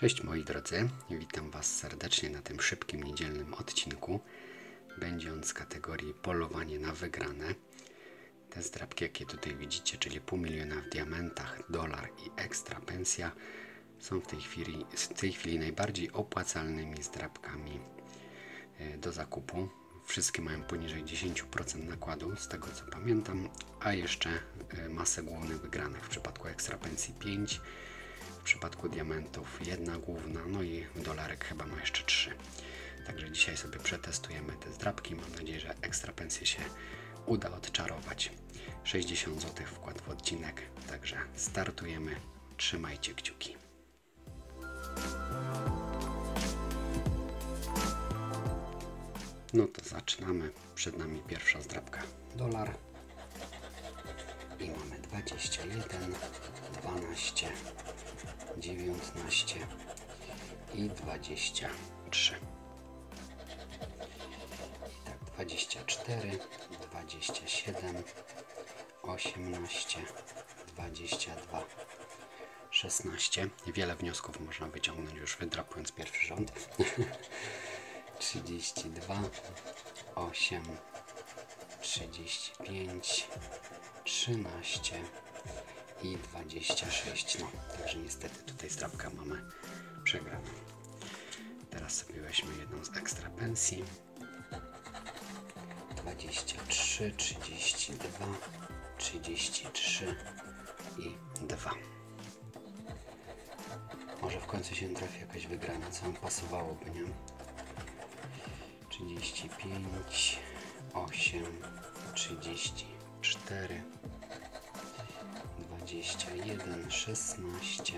Cześć moi drodzy, witam Was serdecznie na tym szybkim niedzielnym odcinku. Będzie on z kategorii polowanie na wygrane. Te zdrabki, jakie tutaj widzicie, czyli $500 000 w diamentach, dolar i ekstra pensja, są w tej chwili najbardziej opłacalnymi zdrabkami do zakupu. Wszystkie mają poniżej 10% nakładu, z tego co pamiętam, a jeszcze masę głównych wygranych. W przypadku ekstra pensji 5, w przypadku diamentów 1 główna, no i dolarek chyba ma jeszcze 3. Także dzisiaj sobie przetestujemy te zdrabki. Mam nadzieję, że ekstra pensję się uda odczarować. 60 zł wkład w odcinek, także startujemy. Trzymajcie kciuki. No to zaczynamy. Przed nami pierwsza zdrabka dolar i mamy 21, 12, 19 i 23. I tak 24, 27, 18, 22, 16. Wiele wniosków można wyciągnąć już wydrapując pierwszy rząd. 32, 8, 35, 13 i 26. No, także niestety tutaj zdrabka mamy przegraną. Teraz sobie weźmy jedną z ekstra pensji. 23, 32, 33 i 2. Może w końcu się trafi jakaś wygrana, co nam pasowałoby, nie? 35, 8, 34, 21, 16,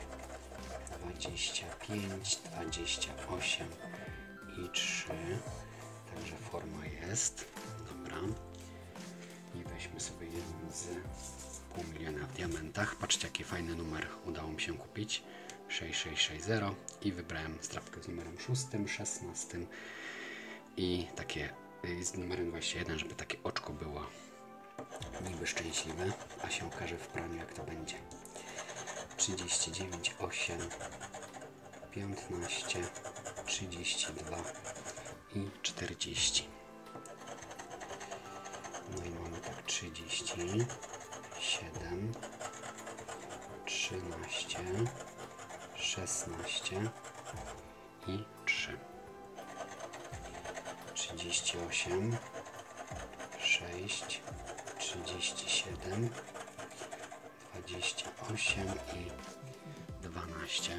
25, 28 i 3. Także forma jest. Dobra. I weźmy sobie jedną z $500 000 w diamentach. Patrzcie, jaki fajny numer udało mi się kupić. 6660 i wybrałem zdrabkę z numerem 6, 16 i takie z numerem 21, żeby takie oczko było niby szczęśliwe, a się okaże w praniu, jak to będzie. 39, 8, 15, 32 i 40. No i mamy tak 37, 13, 16 i 3. 38, 6, 37, 28 i 12.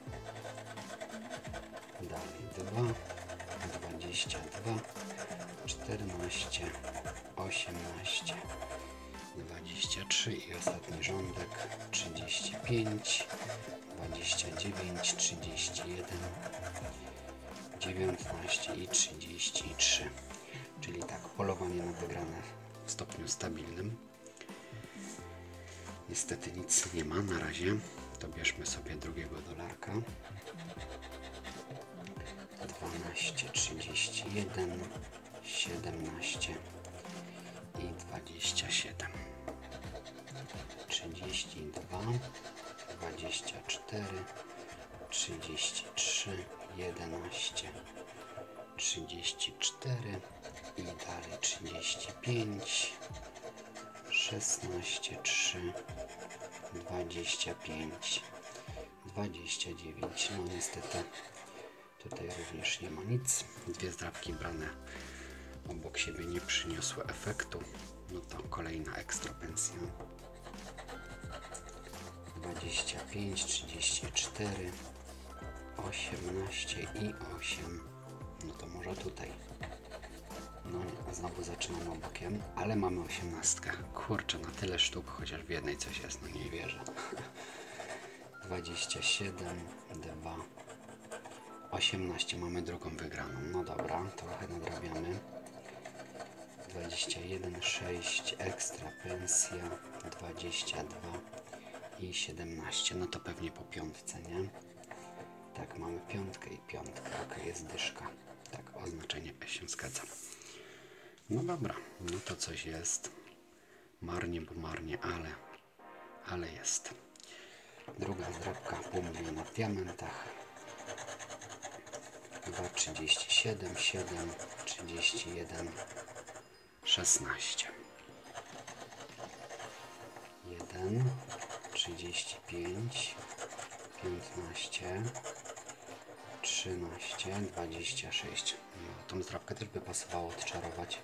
Dalej 2, 22, 14, 18, 23 i ostatni rządek 35, 29, 31, 19 i 33. Czyli tak, polowanie na wygrane w stopniu stabilnym. Niestety nic nie ma na razie. To bierzmy sobie drugiego dolarka. 12, 31, 17 i 27. 32, 24, 33, 11, 34 i dalej 35, 16, 3, 25, 29. No niestety tutaj również nie ma nic. Dwie zdrabki brane obok siebie nie przyniosły efektu. No to kolejna ekstra pensja. 25, 34, 18 i 8. No to może tutaj. No nie, znowu zaczynamy obokiem, ale mamy 18. Kurczę, na tyle sztuk, chociaż w jednej coś jest, no nie wierzę. 27, 2, 18. Mamy drugą wygraną. No dobra, trochę nadrabiamy. 21, 6, ekstra pensja, 22 i 17. No to pewnie po piątce, nie? Tak, mamy piątkę i piątkę. Ok, jest dyszka. Tak, oznaczenie E się zgadza. No dobra, no to coś jest. Marnie, bo marnie, ale jest. Druga zdrabka 500 000 w diamentach. 2, 37, 7, 31, 16. 1, 35, 15, 13, 26. No, tą zdrabkę też by pasowało odczarować.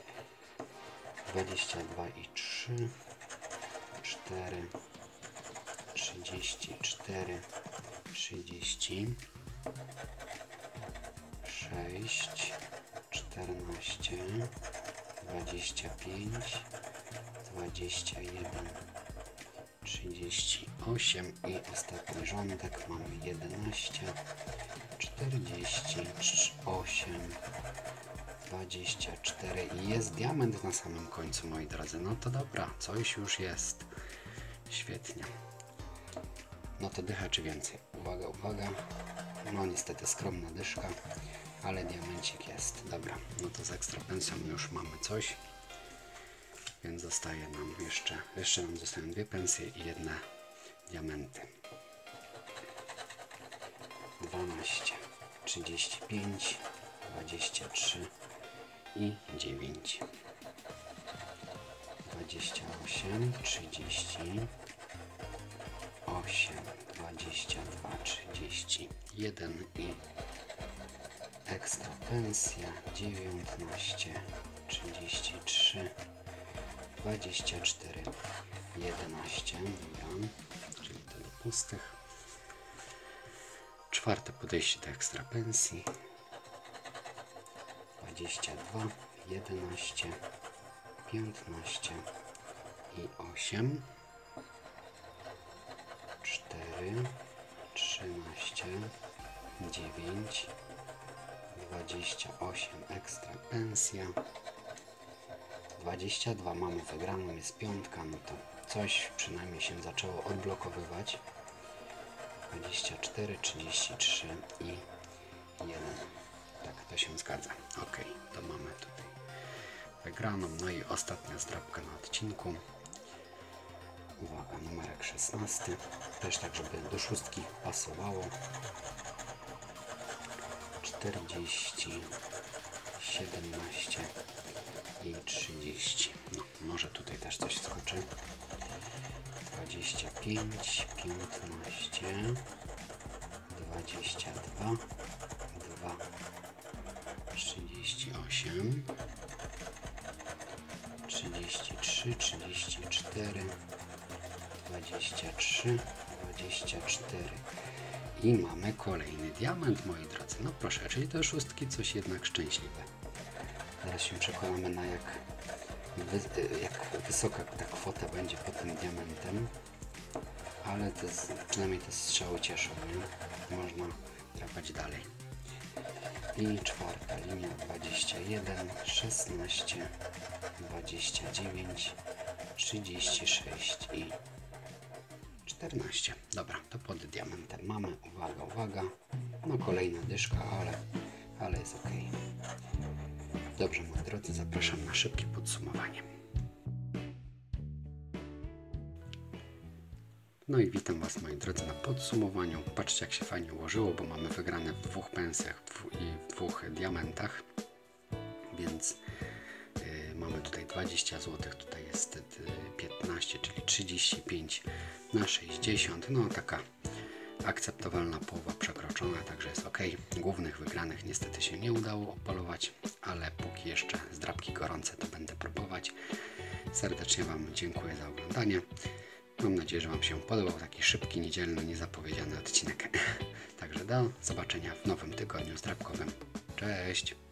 22 i 3, 4, 34, 30, 6, 14, 25, 21, 38 i ostatni rządek mamy 11, 48, 24 i jest diament na samym końcu, moi drodzy. No to dobra, coś już jest. Świetnie. No to dycha czy więcej? Uwaga, uwaga. No niestety skromna dyszka, ale diamencik jest. Dobra, no to z ekstra pensją już mamy coś. Więc zostaje nam jeszcze nam zostają 2 pensje i 1 diamenty. 12, 35, 23 i 9. 28, 30, 8, 22, 31 i ekstra pensja 19, 33, 24, 11, dobra, czyli to do pustych. Czwarte podejście do ekstra pensji 22, 11, 15 i 8, 4, 13, 9, 28 ekstra pensja, 22 mamy wygraną, jest piątka, no to coś przynajmniej się zaczęło odblokowywać. 24, 33 i 1. Tak, to się zgadza. Ok, to mamy tutaj wygraną. No i ostatnia zdrabka na odcinku. Uwaga, numerek 16. Też tak, żeby do szóstki pasowało. 40, 17 i 30. No, może tutaj też coś skoczy. 25, 15, 22, 2, 38, 33, 34, 23, 24 i mamy kolejny diament, moi drodzy. No proszę, czyli te szóstki coś jednak szczęśliwe. Zaraz się przekonamy na jak wysoka ta kwota będzie pod tym diamentem, ale przynajmniej te strzały cieszą, nie? Można drapać dalej. I czwarta linia 21, 16, 29, 36 i 14. Dobra, to pod diamentem mamy. Uwaga, uwaga. No kolejna dyszka, ale jest ok. Dobrze, moi drodzy, zapraszam na szybkie podsumowanie. No i witam Was, moi drodzy, na podsumowaniu. Patrzcie, jak się fajnie ułożyło, bo mamy wygrane w 2 pensjach i w 2 diamentach. Więc mamy tutaj 20 zł, tutaj jest 15, czyli 35 na 60. No taka akceptowalna połowa przekroczona, także jest ok. Głównych wygranych niestety się nie udało opolować, ale póki jeszcze zdrabki gorące, to będę próbować. Serdecznie Wam dziękuję za oglądanie. Mam nadzieję, że Wam się podobał taki szybki, niedzielny, niezapowiedziany odcinek. Także do zobaczenia w nowym tygodniu zdrabkowym. Cześć!